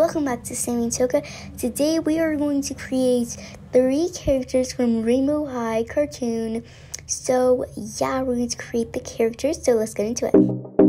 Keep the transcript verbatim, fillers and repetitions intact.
welcome back to Samin Toca. Today we are going to create three characters from Rainbow High cartoon. So yeah, we're going to create the characters, so let's get into it.